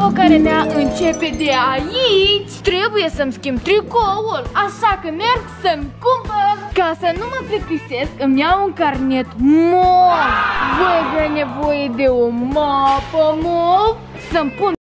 provocarea începe de aici. Trebuie să-mi schimb tricoul, așa că merg să-mi cumpăr. Ca să nu mă plictisesc, îmi iau un carnet mov. Voi avea nevoie de o mapă mov să-mi pun